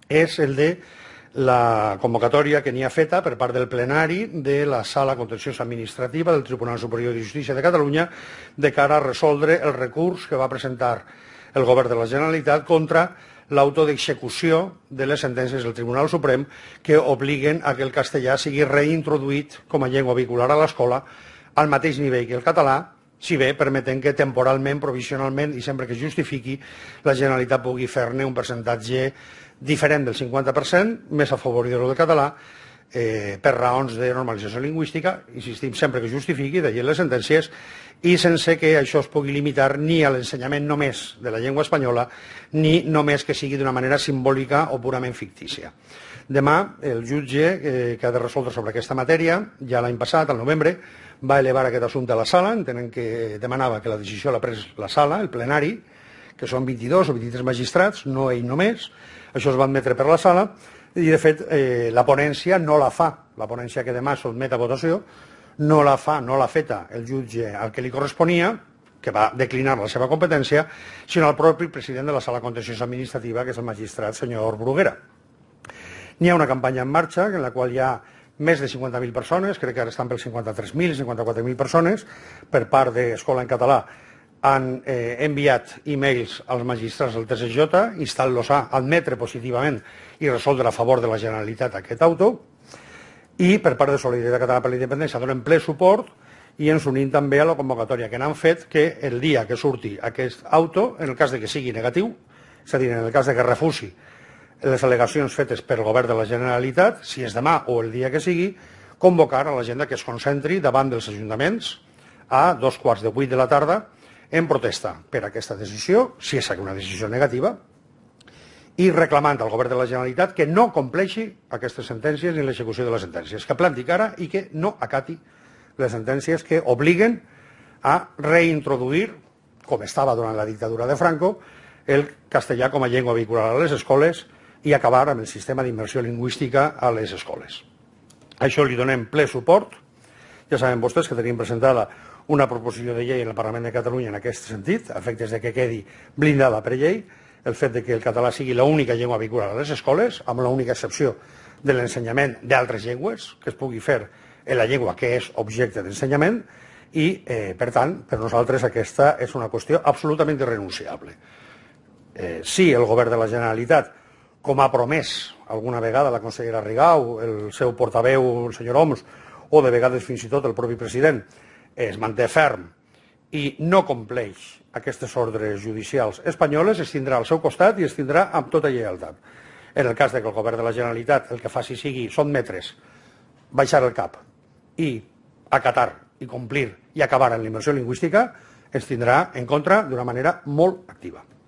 és el de la convocatòria que n'hi ha feta per part del plenari de la Sala Contenciosa Administrativa del Tribunal Superior de Justícia de Catalunya de cara a resoldre el recurs que va presentar el Govern de la Generalitat contra l'auto d'execució de les sentències del Tribunal Suprem que obliguen a que el castellà sigui reintroduït com a llengua vehicular a l'escola al mateix nivell que el català, si bé permeten que temporalment, provisionalment i sempre que es justifiqui, la Generalitat pugui fer-ne un percentatge diferent del 50%, més afavoridor del català, per raons de normalització lingüística, insistim, sempre que es justifiqui, d'allí les sentències, i sense que això es pugui limitar ni a l'ensenyament només de la llengua espanyola, ni només que sigui d'una manera simbòlica o purament fictícia. Demà, el jutge que ha de resoldre sobre aquesta matèria, ja l'any passat, al novembre, va elevar aquest assumpte a la sala, entenent que demanava que la decisió l'ha pres la sala, el plenari, que són 22 o 23 magistrats, no ell només. Això es va admetre per la sala i, de fet, la ponència no la fa, la ponència que demà sotmet a votació, no l'ha feta el jutge al que li corresponia, que va declinar la seva competència, sinó el propi president de la Sala Contenciosa Administrativa, que és el magistrat senyor Bruguera. N'hi ha una campanya en marxa en la qual hi ha més de 50.000 persones, crec que ara estan per 53.000, 54.000 persones, per part d'Escola en Català, han enviat e-mails als magistrats del TSJ instant-los a admetre positivament i resoldre a favor de la Generalitat aquest auto, i per part de Solidaritat Catalana per la Independència donen ple suport i ens unim també a la convocatòria que n'han fet que el dia que surti aquest auto, en el cas de que sigui negatiu, és a dir, en el cas de que refusi les al·legacions fetes pel Govern de la Generalitat, si és demà o el dia que sigui, convocar a la gent que es concentri davant dels ajuntaments a 7:15 de la tarda en protesta per aquesta decisió, si és una decisió negativa, i reclamant al Govern de la Generalitat que no compleixi aquestes sentències ni l'execució de les sentències, que planti cara i que no acati les sentències que obliguen a reintroduir, com estava durant la dictadura de Franco, el castellà com a llengua vehicular a les escoles i acabar amb el sistema d'immersió lingüística a les escoles. A això li donem ple suport. Ja saben vostès que tenim presentada una proposició de llei en el Parlament de Catalunya en aquest sentit, a efectes de que quedi blindada per llei el fet de que el català sigui l'única llengua vehicular a les escoles, amb l'única excepció de l'ensenyament d'altres llengües, que es pugui fer en la llengua que és objecte d'ensenyament, i, per tant, per nosaltres aquesta és una qüestió absolutament irrenunciable. Si el Govern de la Generalitat, com ha promès alguna vegada la consellera Rigau, el seu portaveu, el senyor Homs, o de vegades fins i tot el propi president, es manté ferm i no compleix aquestes ordres judicials espanyoles, es tindrà al seu costat i es tindrà amb tota lleialtat. En el cas que el Govern de la Generalitat el que faci sigui sotmetre's, baixar el cap i acatar i complir i acabar en la immersió lingüística, es tindrà en contra d'una manera molt activa.